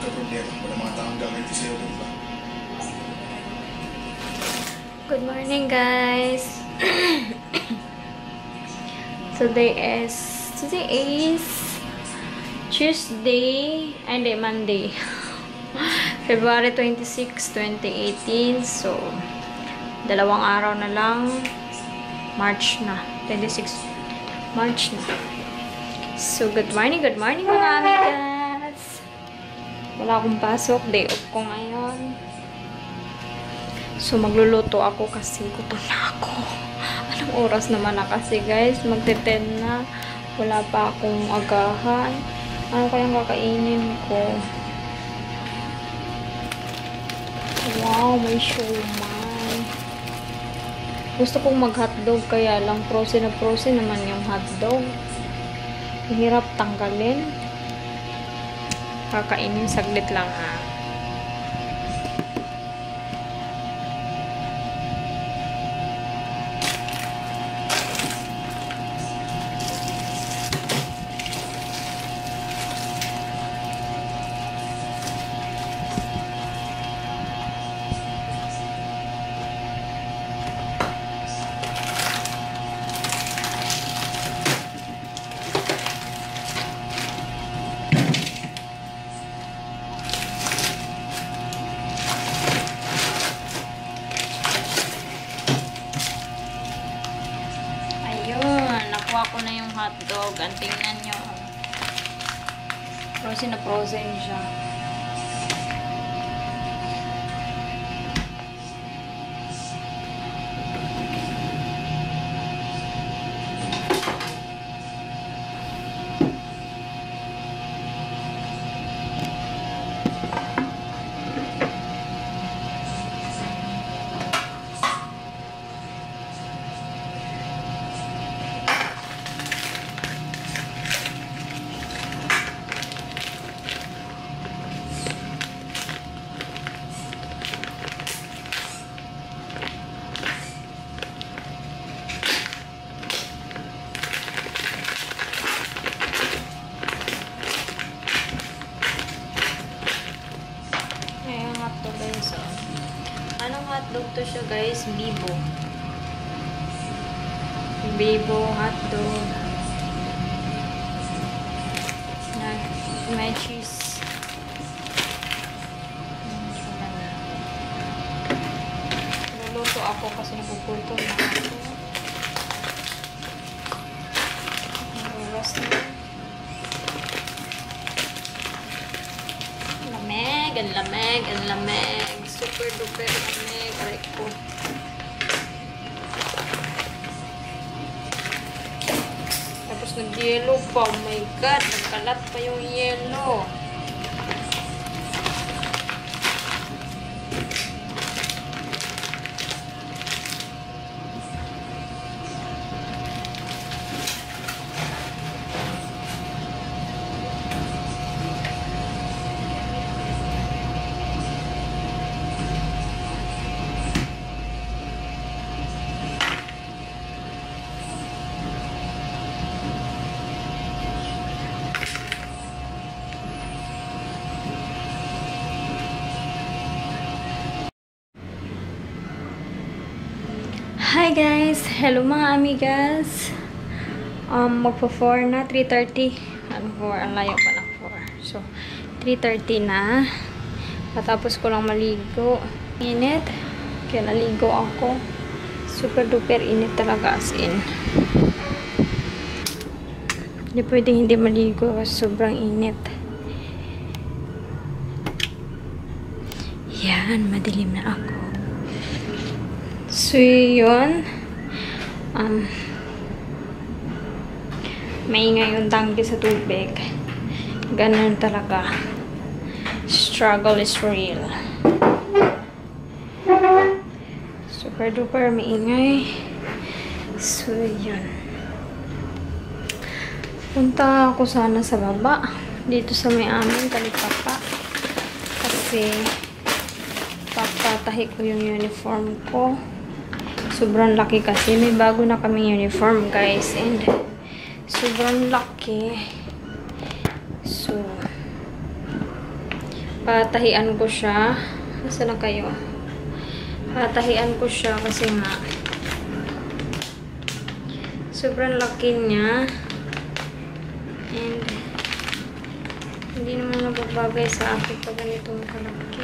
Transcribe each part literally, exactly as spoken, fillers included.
magka-problema. Wala mga taong gamit sa'yo, di ba? Good morning, guys. Today is today is Tuesday and Monday, February twenty-sixth, twenty eighteen. So, dalawang araw na lang. March na. twenty-sixth March na. So, good morning, good morning mga amigas. Wala akong pasok. Day off ko ngayon. So, magluluto ako kasi gutom na ako. Anong oras naman na kasi, guys? magte-ten na. Wala pa akong agahan. Ano kayang kakainin ko? Wow, may siomai. Gusto kong mag-hotdog, kaya lang frozen na frozen naman yung hotdog. Hirap tanggalin. Kakainin saglit lang, ha. Nakuha ko na yung hotdog. Ang tingnan nyo. Frozen na frozen siya. Anong hotdog to siya, guys? Bibo. Bibo hotdog. Na may cheese. Luluto ako kasi napuputo na ako. Oras na. Lamig, ang lamig, ang lamig. Super duper lamig. Aray ko. Tapos nag-yellow pa. Oh my God. Nagkalat pa yung yellow. Hi guys! Hello mga amigas! Um, magpo four na, three thirty. Ano four? Ang layo pa ng four. So, three thirty na. Patapos ko lang maligo. Init. Kaya naligo ako. Super duper init talaga, as in. Hindi pwedeng hindi maligo kasi sobrang init. Yan, madilim na ako. So, yun. Um, maingay yung tangke sa tubig. Ganun talaga. Struggle is real. Super duper maingay. So, yun. Punta ako sana sa baba. Dito sa may amin, Talipapa. Kasi, papatahi ko yung uniform ko. Sobrang laki kasi. May bago na kaming uniform, guys. And, sobrang laki. So, patahian ko siya. Nasaan na kayo? Patahian ko siya kasi nga sobrang laki niya. And hindi naman nababagay sa akin pag ganitong kalaki.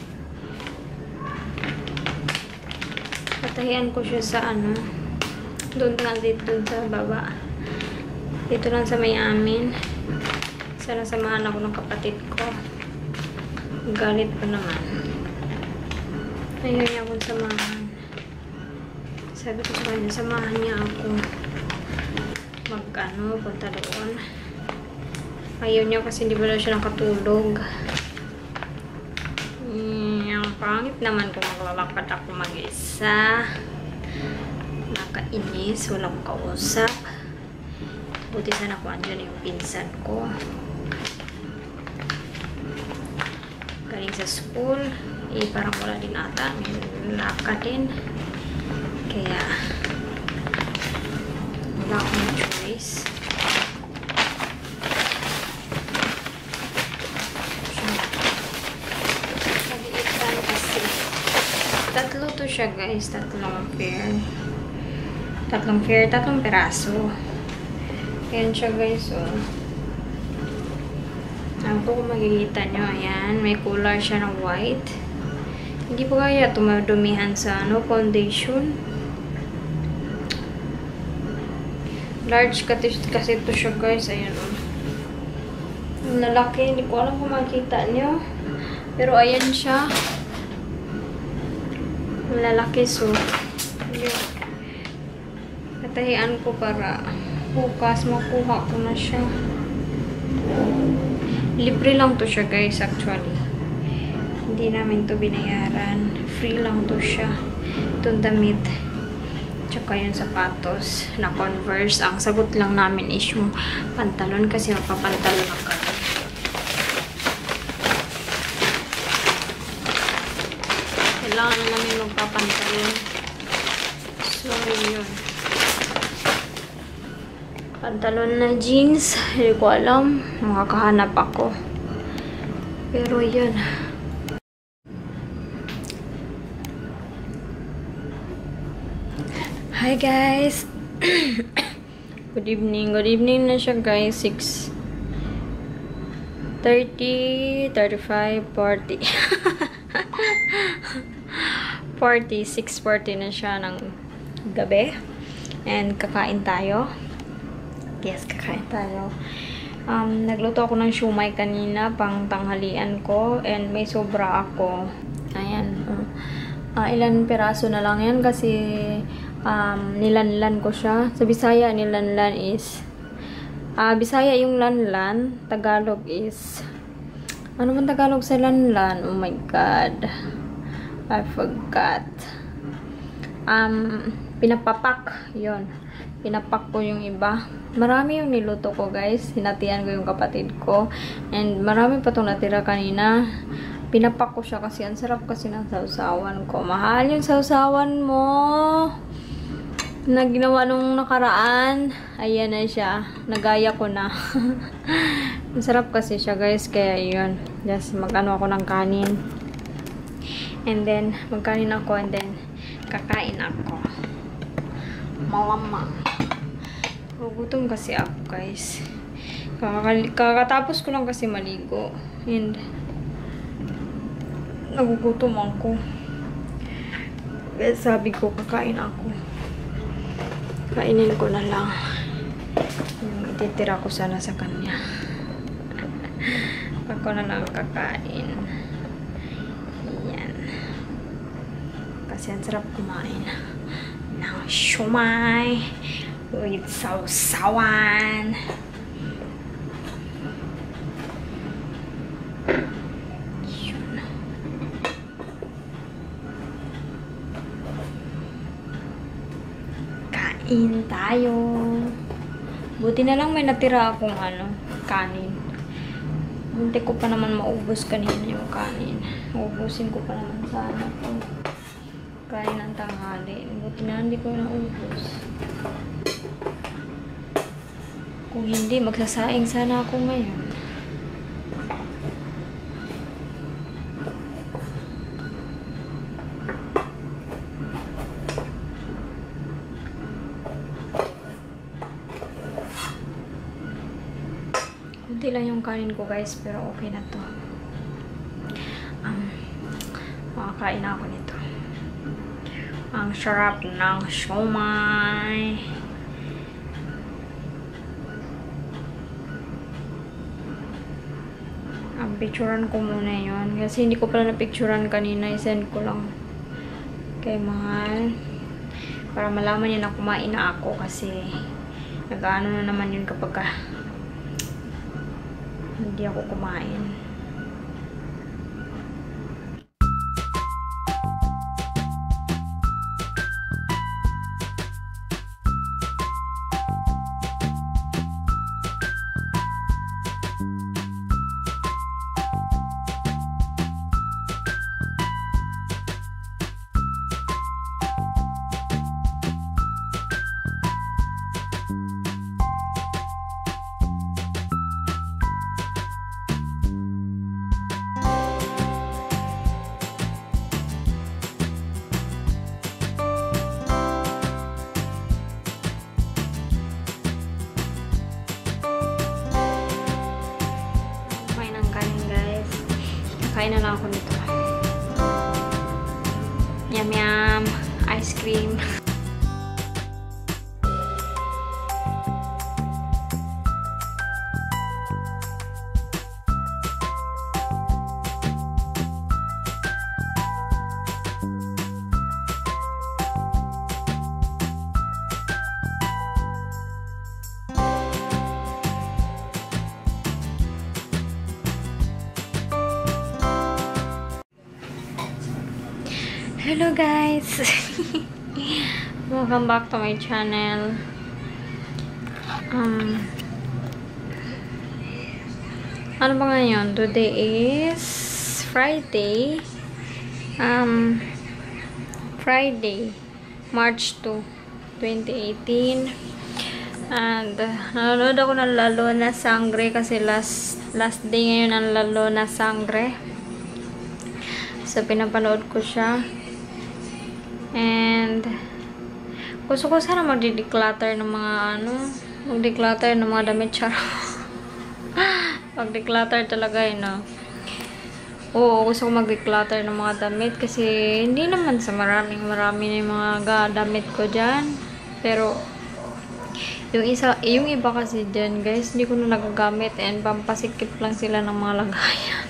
Patahian ko siya sa ano, doon nga dito, doon sa baba. Dito lang sa may amin. Sana samahan ako ng kapatid ko. Galit pa naman. Ayaw niya akong samahan. Sabi ko sa kanya, samahan niya ako. Mag-ano, punta doon. Ayaw niya kasi hindi ba daw siya nakatulog. Mm, ang pangit naman kung maglalakad ako mag-isa. Nakainis, walang kausap. Buti sana kung andyan yung pinsan ko. Galing sa school. Eh, parang wala din ata. May lakad din. Kaya, wala akong choice. Maliitan kasi. Tatlo to siya guys. Tatlong pair. Tatlong pair. Tatlong peraso. Ayan siya guys, oh. Ano po kung makikita nyo, ayan. May color siya ng white. Hindi po kaya tumadumihan sa ano, foundation. Large kasi, kasi ito siya guys, ayan, oh. Ang lalaki, hindi ko alam kung makikita nyo. Pero ayan siya. Ang lalaki, so. Ayan. Natahian ko para bukas makuha ko na siya. Libre lang to siya guys actually. Hindi namin to binayaran. Free lang to siya. Itong damit. Tsaka yung sapatos na Converse. Ang sagot lang namin is yung pantalon kasi mapapantalon ako. Kailangan namin magpapantalon. So yun. Pantalon na jeans. Hindi ko alam. Makakahanap ako. Pero yun. Hi guys. Good evening. Good evening na siya guys. six thirty, thirty-five, forty. forty, six forty na siya ng gabi. And kakain tayo. Yes, kakain tayo. Um, nagluto ako ng siumay kanina, pang tanghalian ko. And may sobra ako. Ayan. Uh, uh, ilan peraso na lang yan kasi um, nilanlan ko siya. Sa Bisaya, nilanlan is uh, Bisaya yung lanlan. Tagalog is ano man Tagalog sa lanlan? Oh my God. I forgot. Um, pinapapak. Yun. Pinapak ko yung iba. Marami yung niluto ko guys. Hinatian ko yung kapatid ko. And marami pa itong natira kanina. Pinapak ko siya kasi ang sarap kasi ng sausawan ko. Mahal yung sausawan mo. Na ginawa nung nakaraan. Ayan na siya. Nagaya ko na. Ang sarap kasi siya guys. Kaya yun. Just mag-ano ako ng kanin. And then magkanin ako. And then kakain ako. Malamang. Gugutom kasi ako guys. Kakatapos ko lang kasi maligo. And nagugutom ako. Kaya sabi ko kakain ako. Kainin ko na lang. Yung ititira ko sana sa kanya. Ako na lang kakain. Yan. Kasi ang sarap kumain ng siumay with sausawan. Yun. Kain tayo. Buti na lang may natira akong ano, kanin. Hindi ko pa naman maubos kanina yung kanin. Uubusin ko pa naman sana ito. Kain ng tanghali. Buti na hindi ko naubos. Kung hindi, magsasaing sana ako ngayon. konti lang yung kanin ko guys, pero okay na to. Um, makakain na ako nito. Ang sarap ng siomai. Ang picturean ko muna yun. Kasi hindi ko pala na-picturean kanina. I-send ko lang kay Mahal. Para malaman niya na kumain na ako. Kasi nag-ano na naman yun kapag ka hindi ako kumain. Kain na lang ako nito. Yum yum. Ice cream. Hello guys! Welcome back to my channel. Um, ano ba ngayon? Today is Friday. Um, Friday, March second, twenty eighteen. And uh, nanonood ako ng Lalo na Sangre kasi last last day ngayon ng Lalo na Sangre. So pinapanood ko siya. And gusto ko sana mag-declutter ng mga ano, mag-declutter ng mga damit char. Mag-declutter talaga eh, no? Oo, gusto ko mag-declutter ng mga damit kasi hindi naman sa maraming marami na yung mga damit ko dyan. Pero yung isa, yung iba kasi dyan guys, hindi ko na nagagamit and pampasikip lang sila ng mga lagayan.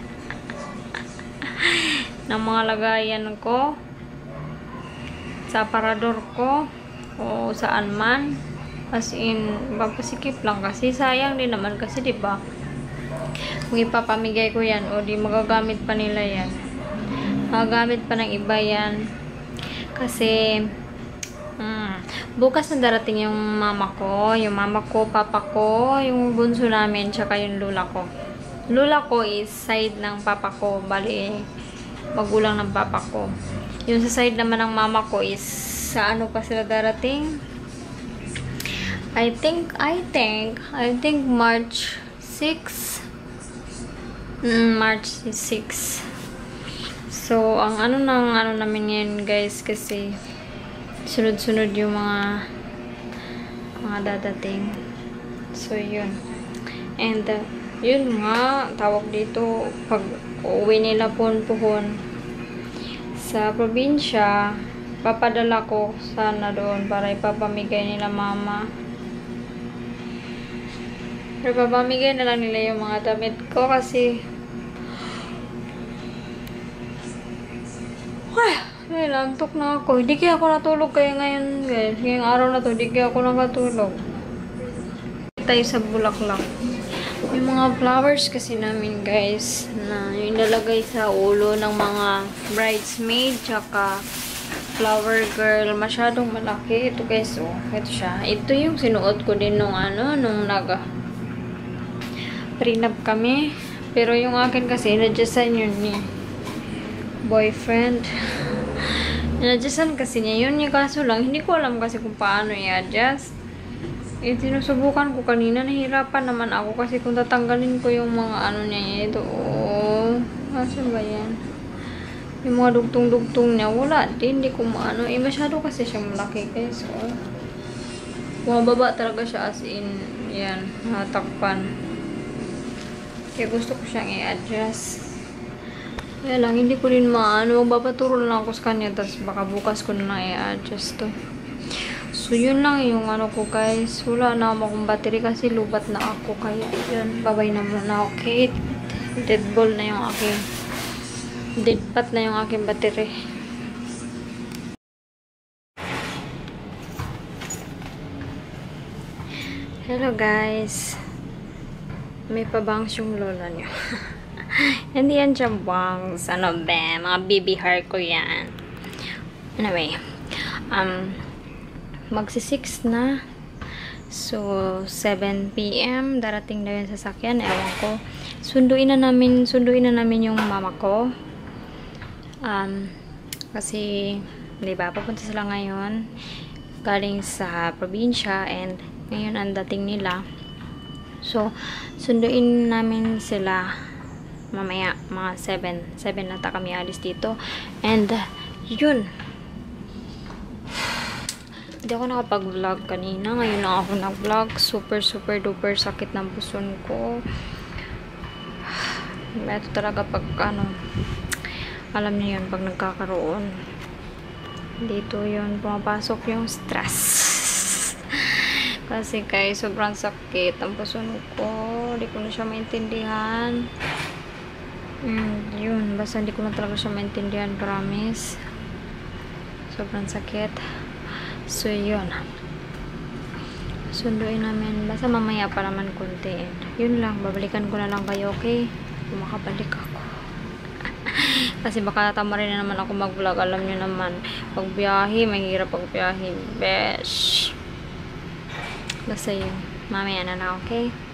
ng mga lagayan ko sa aparador ko o saan man, as in pampasikip lang kasi sayang din naman kasi diba kung ipapamigay ko yan o di magagamit pa nila yan, magagamit pa ng iba yan kasi hmm, bukas na darating yung mama ko, yung mama ko, papa ko, yung bunso namin, tsaka yung lula ko. Lula ko is side ng papa ko, bali magulang ng papa ko. Yung sa side naman ng mama ko is sa ano pa sila darating? I think, I think, I think March sixth. Mm, March sixth. So, ang ano nang ano namin ngayon guys kasi sunod-sunod yung mga mga dadating. So, yun. And, uh, yun nga, tawag dito, pag uwi nila pon-puhon sa probinsya, papadala ko sana doon para ipapamigay nila mama. Pero papamigay na lang nila yung mga damit ko kasi ay, lantok na ako. Hindi kaya ako natulog kaya ngayon guys. Ngayong araw na to, hindi kaya ako nakatulog. Tayo sa bulaklak. Yung mga flowers kasi namin guys na yung ilalagay sa ulo ng mga bridesmaid tsaka flower girl, masyadong malaki ito guys. Oh, ito siya. Ito yung sinuot ko din nung ano, nung naga prenup kami, pero yung akin kasi nadyasan yun ni boyfriend. Nadyasan kasi niya yun, yung kaso lang hindi ko alam kasi kung paano i-adjust. Eh, sinusubukan ko kanina, nahirapan naman ako kasi kung tatanggalin ko yung mga ano niya, ito, oh, asa ba yan? Yung mga dugtong-dugtong niya, wala din, hindi ko maano, eh, masyado kasi siya malaki, guys, oh. Bumababa talaga siya as in, yan, natakpan. Kaya gusto ko siyang i-adjust. Kaya lang, hindi ko rin maano. Magpapaturo lang ako sa kanya. Tapos baka bukas ko na i-adjust to. So, yun lang yung ano ko guys. Wala na akong battery kasi lubat na ako. Kaya yun, babay na muna. Okay. Dead ball na yung aking dead bat na yung aking battery. Hello guys. May pabangs yung lola niyo. Hindi yan siya bangs. Ano ba? Mga baby hair ko yan. Anyway. Um, magsi six na. So, seven p m darating na yung sasakyan. Ewan ko. Sunduin na namin, sunduin na namin yung mama ko. Um, kasi, di ba, papunta sila ngayon. Galing sa probinsya and ngayon ang dating nila. So, sunduin namin sila mamaya, mga seven. seven nata kami alis dito. And, uh, yun. Hindi ako nakapag-vlog kanina. Ngayon lang ako nag-vlog. Super, super, duper sakit ng puson ko. Ito talaga pag, ano, alam niyo yun, pag nagkakaroon. Dito yun, pumapasok yung stress. Kasi kay sobrang sakit ang puson ko. Hindi ko na siya maintindihan. Mm, yun. Basta hindi ko na talaga siya maintindihan. Promise. Sobrang sakit. So, yun. Sunduin namin. Basta mamaya pa naman konti. Yun lang. Babalikan ko na lang kayo, okay? Kung makabalik ako. Kasi baka tama rin na naman ako mag-vlog. Alam nyo naman. Pag biyahe, mahirap pag biyahe. Besh. Basta yun. Mamaya na lang, okay?